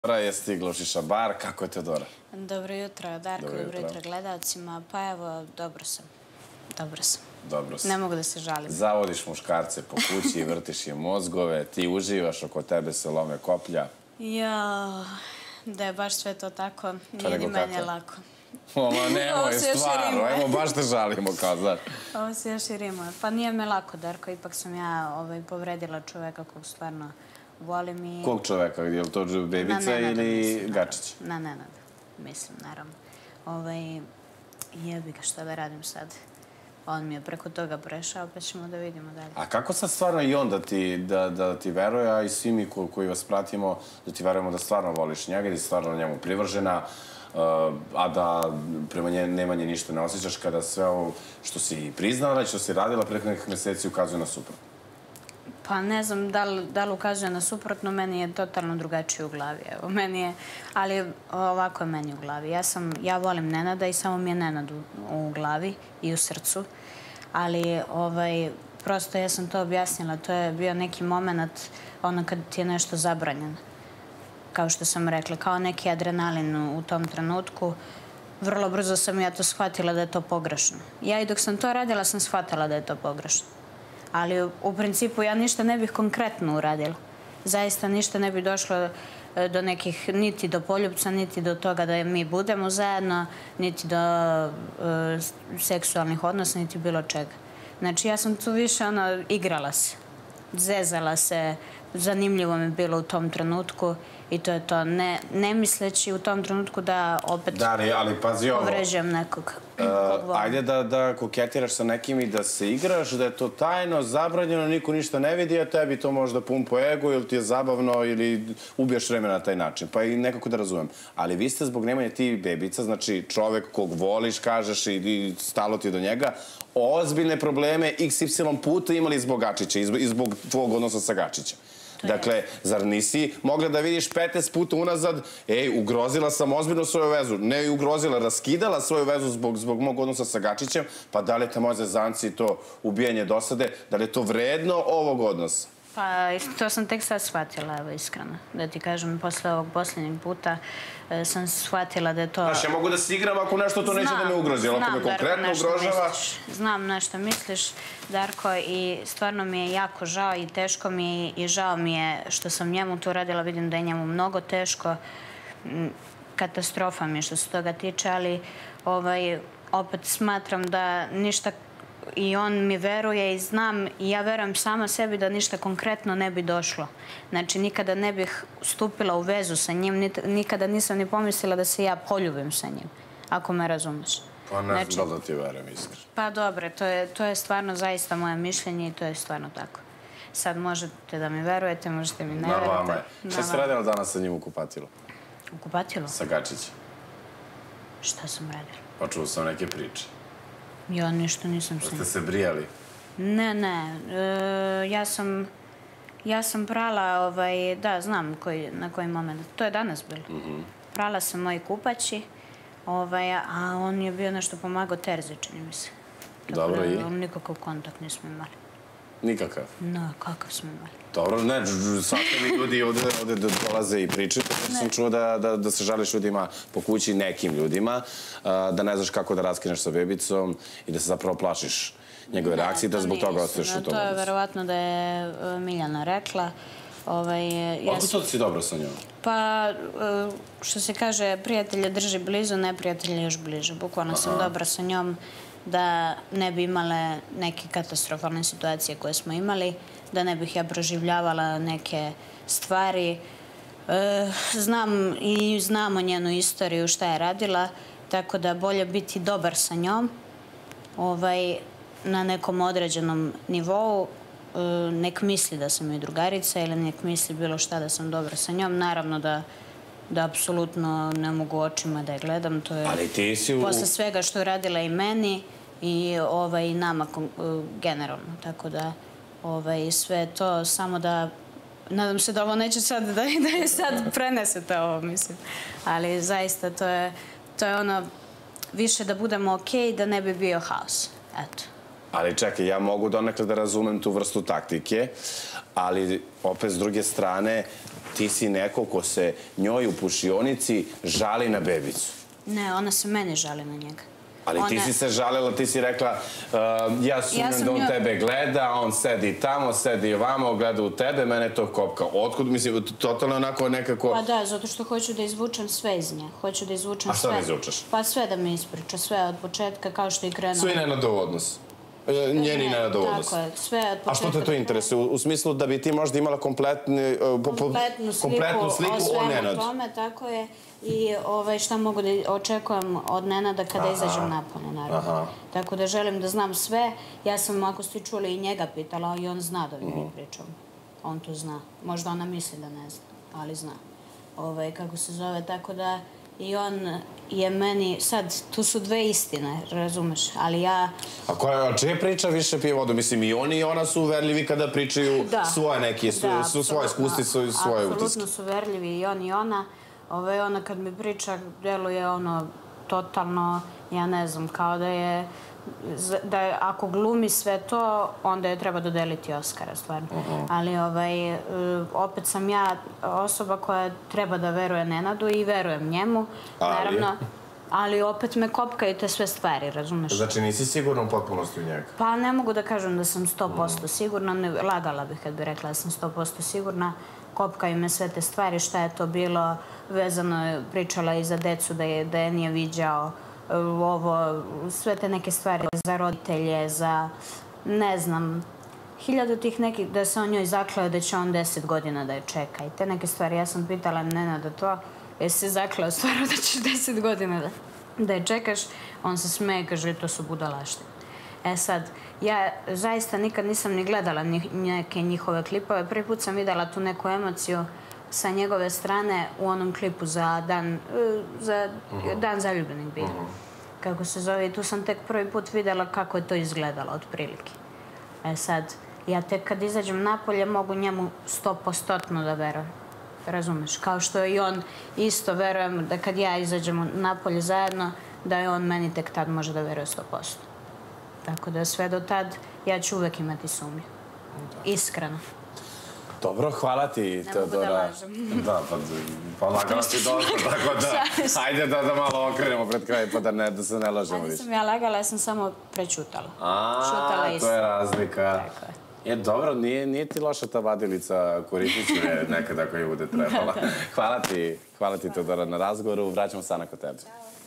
Teodora je stigla u Šiša bar. Kako je Teodora? Dobro jutro, Darko. Dobro jutro gledalcima. Pa evo, dobro sam. Dobro sam. Ne mogu da se žalim. Zavodiš muškarce po kući, vrtiš im mozgove, ti uživaš, oko tebe se lome koplja. Ja, da je baš sve to tako, nije ni meni lako. Oma, nemoj, stvarno, evo, baš te žalimo, kao, znaš. Ovo se još i rimuje. Pa nije me lako, Darko, ipak sam ja povredila čoveka kog stvarno volim i... Kog čoveka? Je li to Bebica ili Gačić? Na Nenada, mislim, naravno. Jebi ga, šta da radim sad. On mi je preko toga prešao, pa ćemo da vidimo dalje. A kako sad stvarno i on da ti veruje, a i svi mi koji vas pratimo, da ti verujemo da stvarno voliš njega, da si stvarno njemu privržena, a da prema Nemanji ništa ne osjećaš kada sve ovo što si priznala i što si radila preko nekih meseci ukazuje na suprotno? Pa ne znam da li ukazuje na suprotno, meni je totalno drugačije u glavi. Evo, meni je, ali ovako je meni u glavi. Ja volim Nenada i samo mi je Nenad u glavi i u srcu. Ali prosto ja sam to objasnila. To je bio neki moment ono kad ti je nešto zabranjeno. Kao što sam rekla, kao neki adrenalin u tom trenutku. Vrlo brzo sam ja to shvatila da je to pogrešno. Ja i dok sam to radila sam shvatila da je to pogrešno. Ali u principu ja ništa ne bih konkretno uradila. Zaista ništa ne bi došlo do nekih, niti do poljupca, niti do toga da mi budemo zajedno, niti do seksualnih odnosa, niti bilo čega. Znači ja sam tu više igrala se, zezala se, zanimljivo mi je bilo u tom trenutku i to je to. Ne misleći u tom trenutku da opet povređujem nekog. Ajde da koketiraš sa nekim i da se igraš, da je to tajno, zabranjeno, niko ništa ne vidi, a tebi to možda pumpo ego ili ti je zabavno ili ubijaš vreme na taj način. Pa i nekako da razumem. Ali vi ste zbog Nemanje ti Bebica, znači čovek kog voliš, kažeš i stalo ti do njega, ozbiljne probleme XY puta imali zbog Gačića i zbog tvojeg odnosa sa Gačićem. Dakle, zar nisi mogla da vidiš 15 puta unazad, ugrozila sam ozbiljno svoju vezu, ne ugrozila, raskidala svoju vezu zbog mog odnosa sa Gačićem, pa da li je ta moja zezanci i to ubijanje dosade, da li je to vredno ovog odnosa? Pa, to sam tek sad shvatila, evo, iskreno. Da ti kažem, posle ovog posljednjeg puta sam shvatila da je to... Znaš, ja mogu da se igram ako nešto to neće da me ugrozi, ali ako me konkretno ugrožava... Znam nešto misliš, Darko, i stvarno mi je jako žao i teško mi je i žao mi je što sam njemu to radila. Vidim da je njemu mnogo teško. Katastrofa mi je što se toga tiče, ali opet smatram da ništa... I on mi veruje i znam i ja verujem sama sebi da ništa konkretno ne bi došlo. Znači, nikada ne bih stupila u vezu sa njim, nikada nisam ni pomislila da se ja poljubim sa njim, ako me razumeš. Pa ne znam da ti verujem, iskreno. Pa dobro, to je stvarno zaista moje mišljenje i to je stvarno tako. Sad možete da mi verujete, možete mi ne verujete. Na vama je. Šta si radila danas sa njim u kupatilu? U kupatilu? Sa Gačićem. Šta sam radila? Pa čuo sam neke priče. Ja ništa nisam sa njim. Ste se brijali? Ne. Ja sam prala, da, znam na koji moment. To je danas bilo. Prala sam moji kupaći, a on je bio nešto pomagao Terzi, čini mi se. Dobro, i? Nikakav kontakt nismo imali. Nikakav? No, kakav smo imali. Dobro, ne, svašta mi ljudi ovde dolaze i pričaju. Sam čuo da se žališ ljudima po kući, nekim ljudima, da ne znaš kako da raskineš sa Bebicom i da se zapravo plašiš njegove reakcije i da zbog toga ostaješ u tom odnosu. To je verovatno da je Miljana rekla. Otko to si dobro sa njom? Pa, što se kaže, prijatelje drži blizu, neprijatelje još bliže. Bukvalno sam dobra sa njom da ne bi imale neke katastrofalne situacije koje smo imali, da ne bih ja proživljavala neke stvari. Znamo njenu istoriju, šta je radila, tako da bolje biti dobar sa njom na nekom određenom nivou. Nek misli da sam joj drugarica ili nek misli bilo šta da sam dobra sa njom. Naravno da apsolutno ne mogu očima da je gledam. To je posle svega što je radila i meni i nama generalno. Tako da sve to samo da... Nadam se da ovo neće sad da je sad prenesete ovo, mislim. Ali zaista to je ono više da budemo okej, da ne bi bio haos. Eto. Ali čekaj, ja mogu donekle da razumem tu vrstu taktike, ali opet s druge strane, ti si neko ko se njoj u pušionici žali na bebicu. Ne, ona se meni žali na njega. Ali ti si se žalila, ti si rekla ja sumnjam da on tebe gleda, on sedi tamo, sedi ovamo, gleda u tebe, mene to kopka. Otkud, mislim, totalno onako nekako... Pa da, zato što hoću da izvučem sve iz nje. Hoću da izvučem sve. A šta da izvučeš? Pa sve da mi ispriča, sve od početka, kao što je krenuo. Sve Nenadov odnos. Njeni Nenadov odnos. Tako je, sve od početka. A što te to interesuje? U smislu da bi ti možda imala kompletnu sliku o Nenadu. O tome, tako je. I šta mogu da očekujem od Nenada kada izađem napolje, naravno. Tako da želim da znam sve. Ja sam, ako ste čuli, i njega pitala i on zna da mi pričam. On to zna. Možda ona misli da ne zna, ali zna. Kako se zove, tako da i on je meni, sad, tu su dve istine, razumeš, ali ja... A čije priča više pije vodu? Mislim, i oni i ona su uverljivi kada pričaju svoje neke, svoje iskusti, svoje utiske. Apsolutno su uverljivi i on i ona. Ona kad mi priča, deluje totalno, ja ne znam, kao da je, ako glumi sve to, onda je treba dodeliti Oskara, stvarno. Ali opet sam ja osoba koja treba da veruje Nenadu i verujem njemu, naravno. Ali opet me kopkaju te sve stvari, razumeš? Znači nisi sigurna u potpunosti u njega? Pa ne mogu da kažem da sam 100% sigurna, lagala bih kad bih rekla da sam 100% sigurna. Kopkaju me sve te stvari, šta je to bilo, vezano je, pričala i za decu da je nije viđao, sve te neke stvari za roditelje, za, ne znam, 1000 tih nekih, da se on njoj zakleo da će on 10 godina da je čeka. I te neke stvari, ja sam pitala Nenada to, jesi se zakleo stvarno da ćeš 10 godina da je čekaš, on se smeje, kaže, to su budalaštine. E sad, ja zaista nikad nisam ni gledala neke njihove klipove. Prvi put sam videla tu neku emociju sa njegove strane u onom klipu za Dan zaljubljenih bio. Kako se zove, i tu sam tek prvi put videla kako je to izgledalo, otprilike. E sad, ja tek kad izađem napolje mogu njemu 100% da verujem. Razumeš? Kao što i on isto verujem da kad ja izađemo napolje zajedno, da je on meni tek tad može da veruje 100%. Tako da sve do tad ja ću uvek imati sumnju. Iskreno. Dobro, hvala ti, Teodora. Ne mogu da lažem. Da, pa lagala si dosta, tako da ajde da malo okrenemo pred kraj pa da se ne lažemo više. Nisam ja lagala, ja sam samo prećutala. To je razlika. Dobro, nije ti loša ta vadilica korisnice nekada ako je bude trebala. Hvala ti, Teodora, na razgovoru. Vraćamo se Ana kod tebe.